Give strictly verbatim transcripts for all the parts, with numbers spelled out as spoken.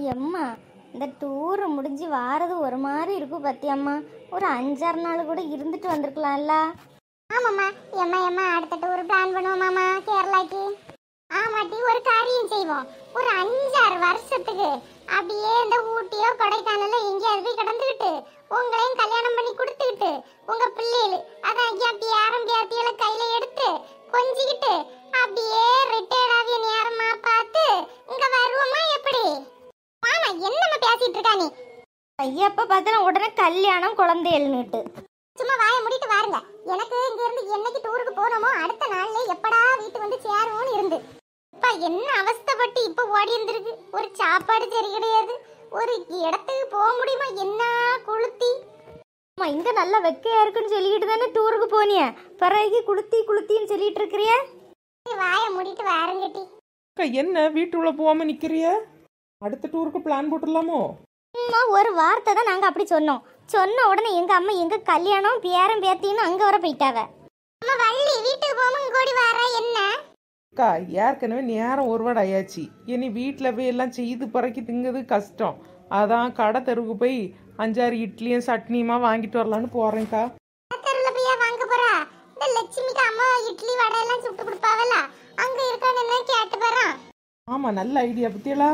எம்மா இந்த டூர் முடிஞ்சு வாரது ஒரு மாதிரி இருக்கும் பத்தியம்மா. ஒரு அஞ்சாறு நாள் கூட இருந்துட்டு வந்திருக்கலாம்ல. ஆமாம்மா. எம்மா எம்மா அடுத்த டூர் பிளான் பண்ணுவோமாம்மா கேரளாக்கு. ஆமாட்டி ஒரு காரியம் செய்வோம். ஒரு அஞ்சாறு வருஷத்துக்கு அப்படியே இந்த ஊட்டியோ கொடைக்கானலோ எங்கேயாவது போய் கிடந்துக்கிட்டு உங்களையும் கல்யாணம் பண்ணி கொடுத்துக்கிட்டு உங்க பிள்ளைகள் அதான் ஐயா பேரம் பேத்திகளை கையில எடுத்து கொஞ்சிக்கிட்டு அப்படியே ரிட்டையர்ட் ஆகிய நேரமா பார்த்து இங்க வருவோமா எப்படி? ஆமா என்னம்மா பேசிட்டு இருக்கா நீ? ஐயப்ப பார்த்தா உடனே கல்யாணம் குழந்தை எழுந்துட்டு சும்மா வாயை முடிட்டு வாருங்க. எனக்கு இங்க இருந்து என்னைக்கு டூருக்கு போனோமோ அடுத்த நாள்ல எப்படா வீட்டு வந்து சேருவோம்னு இருந்து இப்ப என்ன அவஸ்தைப்பட்டு இப்ப ஓடி இருந்திருக்கு. ஒரு சாப்பாடு சரி கிடையாது, ஒரு இடத்துக்கு போக முடியுமா? என்ன குளுத்தி. அம்மா இங்க நல்லா வெக்கையா இருக்குன்னு சொல்லிக்கிட்டு தானே டூருக்கு போனிய, பிறகு குளுத்தி குளுத்தின்னு சொல்லிட்டு இருக்கிறிய. வாயை முடிட்டு வாருங்கட்டி. என்ன வீட்டுக்குள்ள போகாம நிக்கிறிய? அடுத்த டூருக்கு பிளான் போட்டுடலாமோ? அம்மா ஒரு வார்த்தை தான் நாங்க அப்படி சொன்னோம். சொன்ன உடனே எங்க அம்மா எங்க கல்யாணம் பேரம் பேத்தின்னு அங்க வர போயிட்டாவ. அம்மா வள்ளி வீட்டுக்கு போகாம இங்கோடி வர என்ன? அக்கா ஏற்கனவே நேரம் ஒருவாடு ஆயாச்சு. இனி வீட்டில் போய் எல்லாம் செய்து பறக்கி திங்கிறது கஷ்டம். அதான் கடை தெருவுக்கு போய் அஞ்சாறு இட்லியும் சட்னியுமா வாங்கிட்டு வரலான்னு போறேன்க்கா. தெருல போய் வாங்க போறா? இந்த லட்சுமிக்கு அம்மா இட்லி வடை எல்லாம் சுட்டு கொடுப்பாவல, அங்க இருக்கான்னு கேட்டு போறான். ஆமா நல்ல ஐடியா பத்தியலா.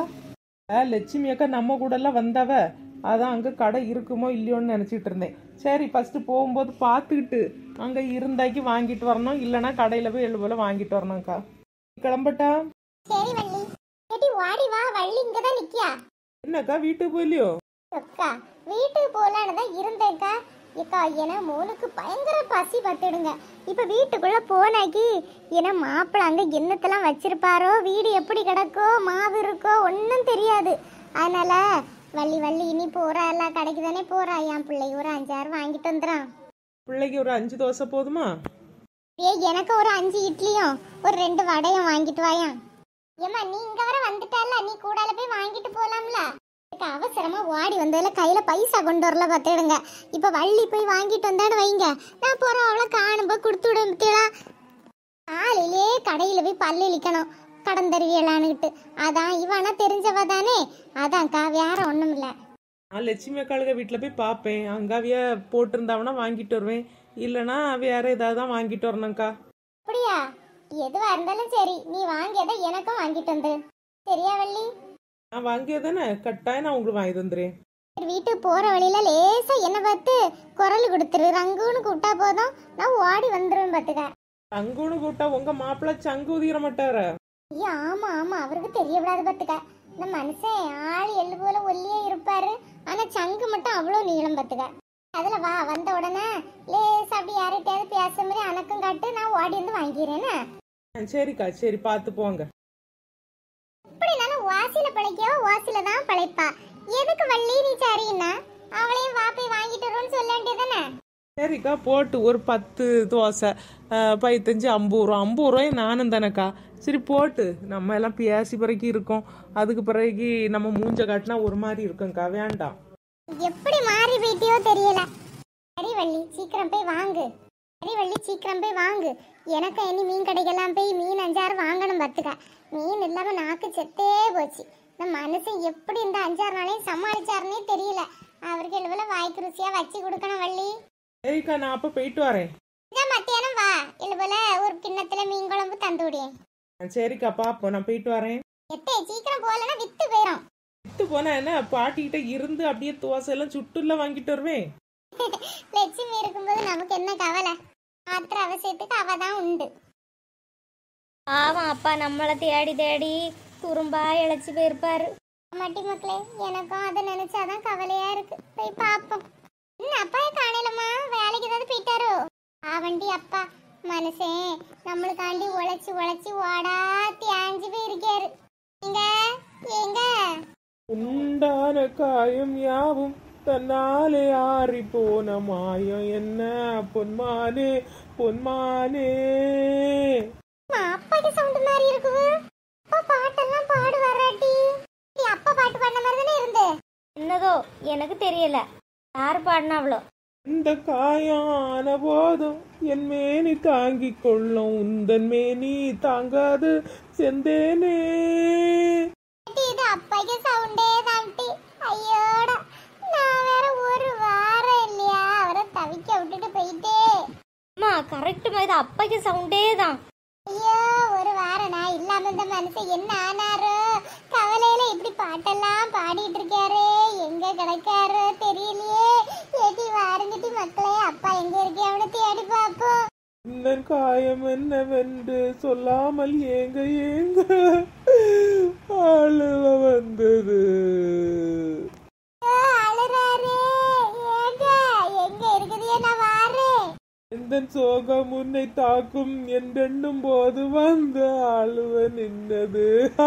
லட்சுமி அக்கா நம்ம கூட எல்லாம் வந்தாவ, அதான் அங்க கடை இருக்குமோ இல்லையோன்னு நினைச்சிட்டு இருந்தேன். சரி ஃபர்ஸ்ட் போகும்போது பார்த்துக்கிட்டு அங்க இருந்தாக்கி வாங்கிட்டு வரணும், இல்லைன்னா கடையில போய் எழு போல வாங்கிட்டு வரணும்க்கா. கிளம்பட்டா? சரி வள்ளி. ஏடி வாடி வா, வள்ளி இங்க தான் நிக்கியா. என்னக்கா வீட்டுக்கு போயிலையோ? அக்கா வீட்டுக்கு போலான்னு தான் இருந்தேன்க்கா. ஏக்கா ஏன்னா மோனுக்கு பயங்கர பசி பத்துடுங்க. இப்ப வீட்டுக்குள்ள போனாக்கி ஏன்னா மாப்பிள்ள அங்க என்னத்தெல்லாம் வச்சிருப்பாரோ, வீடு எப்படி கிடக்கோ, மாவு இருக்கோ ஒன்னும் தெரியாது. அதனால வள்ளி வள்ளி இனி போறா எல்லாம் கடைக்கு தானே போறா. என் பிள்ளை ஒரு அஞ்சாறு வாங்கிட்டு வந்துறான். பிள்ளைக்கு ஒரு அஞ்சு தோசை போதுமா? ஏ எனக்கு ஒரு அஞ்சு இட்லியும் ஒரு ரெண்டு வடையும் வாங்கிட்டு வாயா. ஏமா நீ இங்க வர வந்துட்டால, நீ கூடால போய் வாங்கிட்டு போலாம்ல. அவசரமா ஓடி வந்ததுல கையில பைசா கொண்டு வரல பார்த்துடுங்க. இப்ப வள்ளி போய் வாங்கிட்டு வந்தான்னு வைங்க, நான் போற அவளை காணும்போ கொடுத்து விட. காலையிலே கடையில போய் பல்லு இழிக்கணும் கடந்தருவியலான்னுகிட்டு. அதான் இவனா தெரிஞ்சவ தானே, அதான்க்கா வேற ஒண்ணும் இல்ல. நான் லட்சுமி அக்காளுக வீட்டில் போய் பார்ப்பேன். அங்காவிய போட்டிருந்தாவனா வாங்கிட்டு வருவேன், இல்லைன்னா வேற ஏதாவது தான் வாங்கிட்டு வரணும்க்கா. அப்படியா? எதுவா இருந்தாலும் சரி, நீ வாங்கியதை எனக்கும் வாங்கிட்டு வந்து சரியா வள்ளி? நான் வாங்கியதானே கட்டாயம் நான் உங்களுக்கு வாங்கி தந்துடுறேன். வீட்டுக்கு போற வழியில லேசா என்ன பார்த்து குரல் கொடுத்துரு, ரங்குன்னு கூப்பிட்டா போதும் நான் ஓடி வந்துருவேன் பாத்துக்க. சங்குன்னு கூப்பிட்டா உங்க மாப்பிள்ள சங்கு உதிர மாட்டார? ஐயா ஆமா ஆமா, அவருக்கு தெரியக்கூடாது பாத்துக்க. இந்த மனுஷன் ஆள் எள்ளு போல ஒல்லியே இருப்பாரு, ஆனா சங்கு மட்டும் அவ்வளவு நீளம் பாத்துக்க. அதுல வா, வந்த உடனே லேசா அப்படி யார்கிட்டயாவது பேச மாதிரி அணக்கம் காட்டு, நான் ஓடி வந்து வாங்கிறேன்னு. சரிக்கா சரி பார்த்து போங்க. இப்படினாலும் வாசில பிழைக்கவோ வாசில தான் பிழைப்பா. எதுக்கு வள்ளி நீ சரின்னா அவளையும் வா போய் வாங்கிட்டு வரும்னு சொல்ல வேண்டியதானே? சரிக்கா போட்டு ஒரு பத்து தோசை பதினஞ்சு ஐம்பது ரூபா ஐம்பது ரூபாய் நானும் தானேக்கா. சரி போட்டு நம்ம எல்லாம் பேசி பிறகு இருக்கோம், அதுக்கு பிறகு நம்ம மூஞ்ச காட்டினா ஒரு மாதிரி இருக்கும்க்கா, வேண்டாம். எப்படி மாறி போயிட்டியோ தெரியல. சரி வள்ளி சீக்கிரம் போய் வாங்கு. சரி வள்ளி சீக்கிரம் போய் வாங்கு. எனக்கு இனி மீன் கடைக்கெல்லாம் போய் மீன் அஞ்சாறு வாங்கணும் பார்த்துக்க. மீன் இல்லாம நாக்கு செத்தே போச்சு. இந்த மனுஷன் எப்படி இந்த அஞ்சாறு நாளையும் சமாளிச்சாருன்னே தெரியல. அவருக்கு எழுவல வாய்க்கு ருசியா வச்சு கொடுக்கணும் வள்ளி. சரிக்கா நான் அப்ப போயிட்டு வரேன். மத்தியானம் வா, எழுவல ஒரு கிண்ணத்துல மீன் குழம்பு தந்து விடியேன். சரிக்கா பாப்போம், நான் போயிட்டு வரேன். எத்தே சீக்கிரம் போகலன்னா வித்து போயிடும். வித்து போனா என்ன, பாட்டிக்கிட்ட இருந்து அப்படியே தோசை எல்லாம் சுட்டுல வாங்கிட்டு வருவேன். லட்சுமி இருக்கும்போது நமக்கு என்ன கவலை, ஆத்திர அவசியத்துக்கு அவதான் உண்டு. ஆமா அப்பா நம்மளை தேடி தேடி துரும்பா இழைச்சி போயிருப்பாரு. மட்டி மக்களே, எனக்கும் அதை நினைச்சாதான் கவலையா இருக்கு. போய் பாப்போம். என்ன அப்பா காணலமா, வேலைக்கு ஏதாவது போயிட்டாரோ? ஆவண்டி அப்பா மனுஷன் நம்மளுக்காண்டி உழைச்சி உழைச்சி ஓடா தியாஞ்சி போயிருக்காரு. எங்க எங்க உண்டான காயம் யாவும் தன்னாலே ஆறி போன மாயம் என்ன பொன்மானே பொன்மானே. அப்பாக்கு சவுண்ட் மாதிரி இருக்கு. அப்பா பாட்டெல்லாம் பாடு வராட்டி. அப்பா பாட்டு பாடின மாதிரி தானே இருந்து. என்னதோ எனக்கு தெரியல யாரு பாடினாவளோ. இந்த காயான போதும் என் மேனி தாங்கிக் கொள்ளும், உந்தன் மேனி தாங்காது செந்தேனே. இது அப்பாக்கு சவுண்டே தான் கரெக்டுமா, இது அப்பாக்கு சவுண்டே தான். ஐயோ ஒரு வாரம் நான் இல்லாம இந்த மனுஷன் என்ன ஆனாரோ, கவலையில இப்படி பாட்டெல்லாம் பாடிட்டு இருக்காரு, எங்க கிடைக்காரோ தெரியலையே. ஏடி வாருங்கட்டி மக்களே, அப்பா எங்க இருக்கே அவனை தேடி பாப்போம். இந்த காயம் என்னவென்று சொல்லாமல் ஏங்க ஏங்க அழுவ வந்தது. அழுறாரு, ஏங்க எங்க இருக்குது, நான் வாரேன். இந்த சோகம் உன்னை தாக்கும் என்றெண்ணும் போது வந்து அழுவ நின்னது.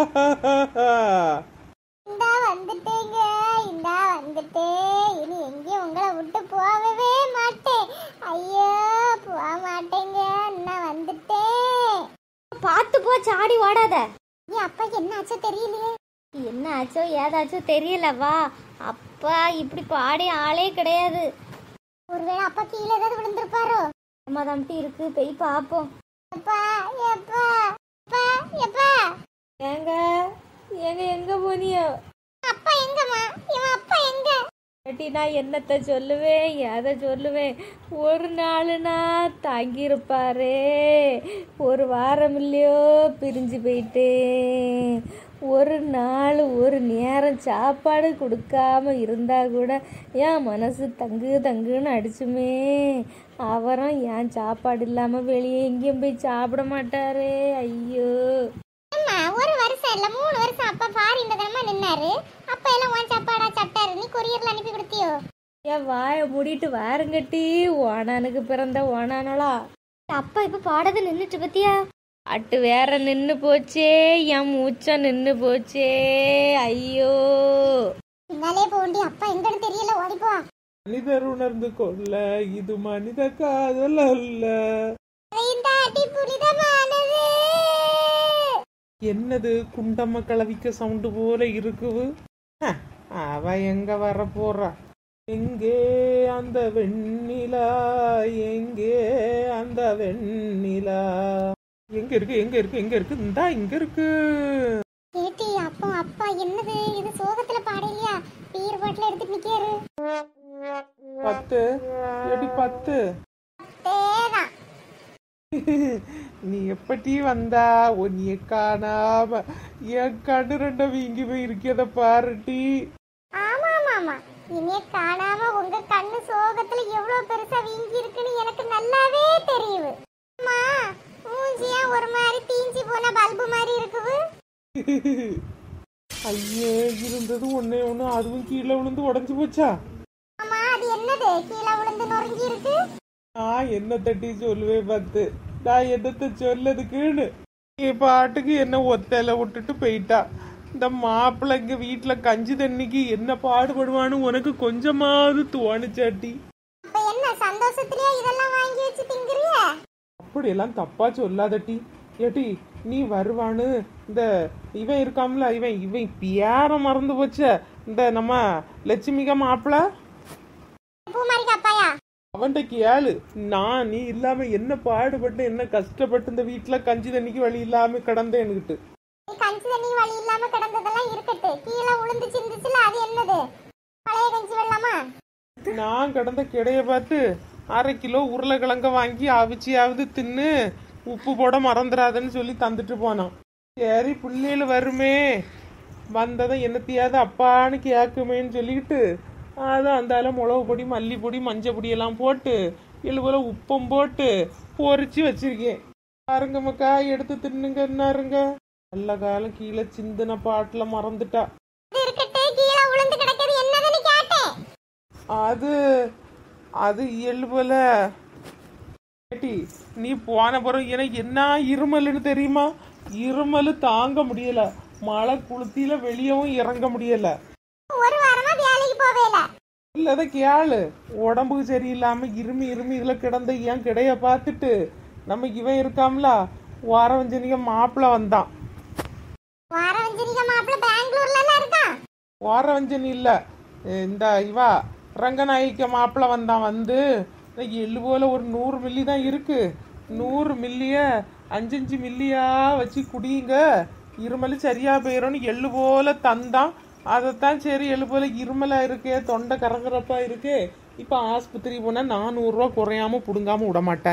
இந்தா வந்துட்டேங்க, இந்தா வந்துட்டேன். இனி எங்கேயும் உங்களை விட்டு போகவே மாட்டேன். ஐயோ போக மாட்டேங்க, நான் வந்துட்டேன். பார்த்து போ, சாடி ஓடாத. நீ அப்பாக்கு என்ன ஆச்சோ தெரியலையே. என்ன ஆச்சோ ஏதாச்சோ தெரியல. வா, அப்பா இப்படி பாடி ஆளே கிடையாது. ஒருவேளை அப்பா கீழே ஏதாவது விழுந்திருப்பாரோ. அம்மா தம்பி இருக்கு, போய் பார்ப்போம். எப்பா எப்பா எப்பா எப்பா ஏங்க ஏங்க எங்க போனியோ? அப்பா எங்கம்மா? இவன் அப்பா எங்க? ஏட்டி நான் என்னத்த சொல்லுவேன், எதை சொல்லுவேன்? ஒரு நாளுனா தங்கியிருப்பாரே, ஒரு வாரம் இல்லையோ பிரிஞ்சு போயிட்டேன். ஒரு நாள் ஒரு நேரம் சாப்பாடு கொடுக்காம இருந்தா கூட என் மனசு தங்கு தங்குன்னு அடிச்சுமே. அவரும் ஏன் சாப்பாடு இல்லாமல் வெளியே எங்கேயும் போய் சாப்பிட மாட்டாரே. ஐயோ, அம்மா ஒரு வருஷம் இல்ல மூணு வருஷம் அப்பா ஃபாரின்ல தானே நின்னாரு. அப்ப எல்லாம் உன் சாப்பாடா சட்டாரு, நீ கொரியர்ல அனுப்பி கொடுத்தியோ? என் வாயை மூடிட்டு வாருங்கட்டி, ஓனானுக்கு பிறந்த ஓனானலா. அப்பா இப்ப பாடது நின்றுட்டு பத்தியா? அட்டு வேற நின்று போச்சே, என் மூச்சம் நின்று போச்சே. ஐயோ, பின்னாலே போண்டி, அப்பா எங்கன்னு தெரியல, ஓடிப்போ. மனிதர் உணர்ந்து கொள்ள இது மனித காதல் அல்ல. இந்த அடி புனிதமானது. என்னது குண்டம்ம கலவிக்க சவுண்டு போல இருக்குது. ஹ, அவ எங்க வர போறா? எங்கே அந்த வெண்ணிலா, எங்கே அந்த வெண்ணிலா, எங்க இருக்கு எங்க இருக்கு எங்க இருக்கு? இந்தா இங்க இருக்கு. ஏட்டி அப்பா அப்பா என்னது இது, சோகத்துல பாடலையா? பீர் பாட்டில எடுத்து நிக்காரு. பத்து எடி பத்து. தேதான் நீ எப்படி வந்தா? உன்னைய காணாம என் கண்ணு ரெண்ட வீங்கி போய் இருக்கிறத பாருட்டி. ஆமா ஆமா, இனிய காணாம உங்க கண்ணு சோகத்துல எவ்வளவு பெருசா வீங்கி இருக்குன்னு எனக்கு நல்லாவே தெரியுது. அம்மா மூஞ்சியா ஒரு மாதிரி தீஞ்சி போன பல்பு மாதிரி இருக்குது. ஐயே, இருந்தது ஒன்னே ஒண்ணு, அதுவும் கீழே விழுந்து உடஞ்சு போச்சா? அம்மா அது என்னது கீழே விழுந்து நொறுங்கி இருக்கு? நான் என்ன தட்டி சொல்லுவேன் பத்து, நான் என்னத்த சொல்லதுக்குன்னு. நீ பாட்டுக்கு என்ன ஒத்தையில விட்டுட்டு போயிட்டா. இந்த மாப்பிள்ளை இங்க வீட்டுல கஞ்சி தண்ணிக்கு என்ன பாடுபடுவான்னு உனக்கு கொஞ்சமாவது தோணுச்சாட்டி? அப்ப என்ன சந்தோஷத்திலேயே இதெல்லாம் வாங்கி வச்சு திங்குறிய? அப்படியெல்லாம் தப்பா சொல்லாதட்டி. ஏட்டி நீ வருவான்னு இந்த இவன் இருக்காமல, இவன் இவன் பேர மறந்து போச்ச, இந்த நம்ம லட்சுமிகா மாப்பிள்ள, பூமாரிக்கு அப்பாயா? அவன்கிட்ட கேளு. நான் நீ இல்லாம என்ன பாடுபட்டு என்ன கஷ்டப்பட்டு இந்த வீட்டுல கஞ்சி தண்ணிக்கு வழி இல்லாம கிடந்தேன்னுகிட்டு. நீ கஞ்சி தண்ணி வழி இல்லாம கிடந்ததெல்லாம் இருக்கட்டு, கீழே விழுந்து சிந்துச்சுல அது என்னது? பழைய கஞ்சி வெள்ளமா? நான் கிடந்த கிடைய பார்த்து அரை கிலோ உருளைக்கிழங்க வாங்கி அவிச்சியாவது தின்னு உப்பு போட மறந்துடாதன்னு சொல்லி தந்துட்டு போனான். சரி பிள்ளைகள் வருமே, வந்ததும் என்னத்தையாவது அப்பான்னு கேட்குமேன்னு சொல்லிக்கிட்டு அதான் அந்தால மிளகு பொடி மல்லிப்பொடி மஞ்சள் பொடியெல்லாம் போட்டு எழுபோல உப்பம் போட்டு பொறிச்சு வச்சிருக்கேன். பாருங்க மக்கா, எடுத்து தின்னுங்கன்னாருங்க. நல்ல காலம் கீழே சிந்தின பாட்டுல மறந்துட்டா. அது அது இயல்புல. ஏட்டி நீ போன பிறகு எனக்கு என்ன இருமல்னு தெரியுமா? இருமல் தாங்க முடியல, மழை குளுத்தில வெளியவும் இறங்க முடியல. ஒரு வாரமா வேலைக்கு போவேல. இல்லத கேளு, உடம்புக்கு சரியில்லாம இருமி இருமி இதுல கிடந்த ஏன் கிடையா பார்த்துட்டு நம்ம இவன் இருக்காம்ல வாரவஞ்சனிக மாப்பிள்ள வந்தான். வாரவஞ்சனிக மாப்பிள்ள பெங்களூர்ல இருக்கான். வாரவஞ்சனி இல்ல, இந்த இவா ரங்கநாயக்க மாப்பிள்ள வந்தான். வந்து எள்ளு போல ஒரு நூறு மில்லி தான் இருக்கு, நூறு மில்லிய அஞ்சஞ்சு மில்லியா வச்சு குடியுங்க, இருமல் சரியா போயிடும்னு எள்ளு போல தந்தான். அதைத்தான் சரி எள்ளு போல இருமலா இருக்கே, தொண்டை கரங்குறப்பா இருக்கு, இப்போ ஆஸ்பத்திரி போனால் நானூறுரூவா குறையாம பிடுங்காம விட மாட்டானுவ.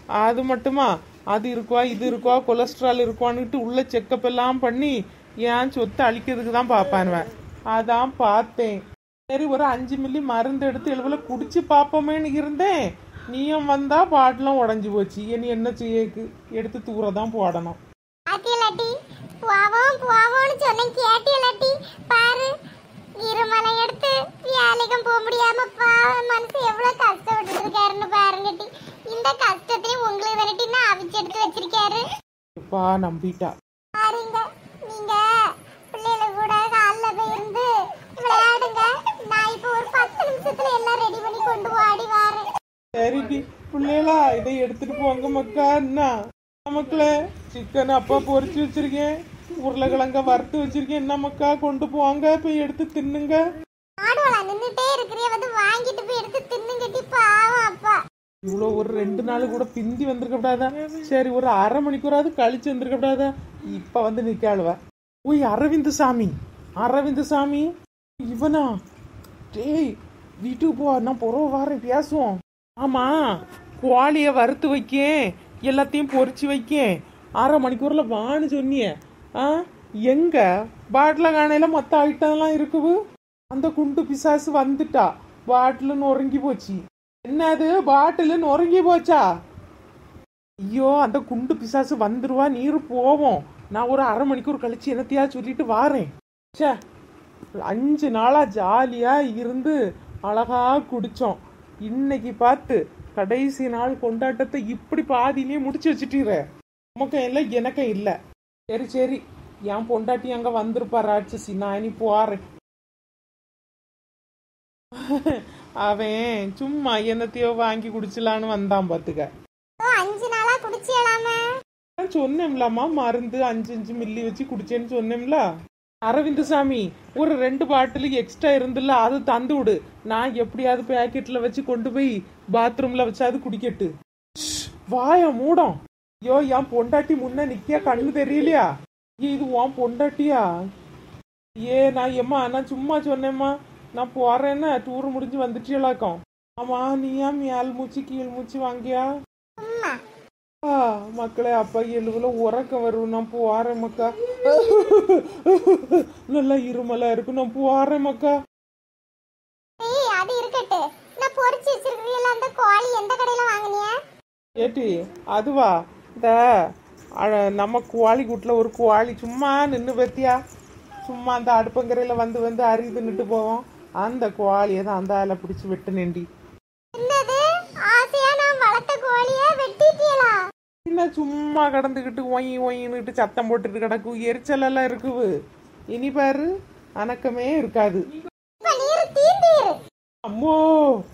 அது மட்டுமா, அது இருக்குவா இது இருக்குவா கொலஸ்ட்ரால் இருக்குவான்னுட்டு உள்ள செக்கப் எல்லாம் பண்ணி ஏன் சொத்தை அழிக்கிறதுக்கு தான் பார்ப்பானுவேன். அதான் பார்த்தேன். சரி ஒரு அஞ்சு மில்லி மருந்து எடுத்து எழுவல குடிச்சு பார்ப்போமேன்னு இருந்தேன். நீயும் வந்தா பாட்டிலும் உடஞ்சி போச்சு. இனி என்ன செய்யக்கு, எடுத்து தூர தான் போடணும். பாத்தியலாட்டி போவோம் போவோம்னு சொன்னேன் கேட்டியலாட்டி பாரு இருமலை எடுத்து வேலைக்கும் போக முடியாம மனசு எவ்வளவு கஷ்டப்பட்டு இருக்காருன்னு பாருங்கட்டி. இந்த கஷ்டத்தையும் உங்களுக்கு வந்துட்டு நான் அவிச்சு எடுத்து வச்சிருக்காரு. எப்பா நம்பிட்டா பாருங்க நீங்க பிள்ளைகளை கூட காலில் போய் இருந்து விளையாடுங்க. நான் இப்போ ஒரு பத்து நிமிஷத்துல எல்லாம் ரெடி பண்ணி கொண்டு ஓடி வாரேன். சரிடி பிள்ளைகளா, இதை எடுத்துட்டு போங்க மக்கா. என்ன நமக்குல சிக்கன் அப்பா பொரிச்சு வச்சிருக்கேன், உருளைக்கிழங்க வறுத்து வச்சிருக்கேன். என்ன மக்கா கொண்டு போங்க, போய் எடுத்து தின்னுங்க. ஆடுவலா நின்னுட்டே இருக்கிறிய வந்து வாங்கிட்டு போய் எடுத்து தின்னுங்கட்டி பாவம் அப்பா. இவ்வளோ ஒரு ரெண்டு நாள் கூட பிந்தி வந்திருக்க கூடாதா? சரி ஒரு அரை மணிக்கூறாவது கழிச்சு வந்திருக்க கூடாதா? இப்ப வந்து நிக்காளுவ. ஓய் அரவிந்த் சாமி, அரவிந்த் சாமி இவனா? டேய் வீட்டுக்கு போ, நான் பொறவ வாரேன் பேசுவோம். ஆமா கோழிய வறுத்து வைக்கேன், எல்லாத்தையும் பொரிச்சு வைக்கேன், அரை மணிக்கூர்ல வான்னு சொன்னிய. ஆ எங்க பாட்டில காணையில மொத்த ஐட்டம்லாம் இருக்குது. அந்த குண்டு பிசாசு வந்துட்டா, பாட்டில் நொறுங்கி போச்சு. என்னது பாட்டில் நொறுங்கி போச்சா? ஐயோ அந்த குண்டு பிசாசு வந்துருவா, நீரு போவோம். நான் ஒரு அரை மணிக்கூர் கழிச்சு என்னத்தையா சொல்லிட்டு வாரேன். சே அஞ்சு நாளா ஜாலியா இருந்து அழகா குடிச்சோம். இன்னைக்கு பார்த்து கடைசி நாள் கொண்டாட்டத்தை இப்படி பாதியிலேயே முடிச்சு வச்சுட்டீர. நமக்கும் இல்லை எனக்கும் இல்லை. சரி சரி என் பொண்டாட்டி அங்க வந்திருப்பா ராட்சசி, நான் இனி போறேன். அவன் சும்மா என்னத்தையோ வாங்கி குடிச்சலான்னு வந்தான் பாத்துக்க. அஞ்சு நாளா குடிச்சியலாமே சொன்னேன்லம்மா, மருந்து அஞ்சு அஞ்சு மில்லி வச்சு குடிச்சேன்னு சொன்னேன்ல. அரவிந்த் சாமி ஒரு ரெண்டு பாட்டில் எக்ஸ்ட்ரா இருந்துல்ல, அது தந்து விடு. நான் எப்படியாவது பேக்கெட்ல வச்சு கொண்டு போய் பாத்ரூம்ல வச்சாது குடிக்கட்டு. வாய மூடம். ஐயோ என் பொண்டாட்டி முன்ன நிக்கியா, கண்ணு தெரியலையா? இது உன் பொண்டாட்டியா? ஏ நான் எம்மா நான் சும்மா சொன்னேம்மா, நான் போறேன்னா டூர் முடிஞ்சு வந்துட்டீங்களாக்கும். ஆமா நீயா மேல் மூச்சு கீழ் மூச்சு வாங்கியா? மக்களே அப்பா எழுவுல உறக்கம் வரும். நான் போறேன் மக்கா. நல்லா இருமலா இருக்கு, நான் போறேன் மக்கா. அது இருக்கட்டு, நான் பொரிச்சு வச்சிருக்கீங்களா அந்த கோழி எந்த கடையில வாங்குனியா? ஏட்டி அதுவா, இந்த நம்ம கோழி கூட்டுல ஒரு கோழி சும்மா நின்று பத்தியா, சும்மா அந்த அடுப்பங்கரையில வந்து வந்து அரி தின்னுட்டு போவோம். அந்த கோழியை தான் அந்த ஆளை பிடிச்சி வெட்டு நெண்டி. என்ன சும்மா கடந்துக்கிட்டு ஒய் ஒயின்னுட்டு சத்தம் போட்டுட்டு கிடக்கும், எரிச்சல் எல்லாம் இருக்குது. இனி பாரு அணக்கமே இருக்காது. அம்மோ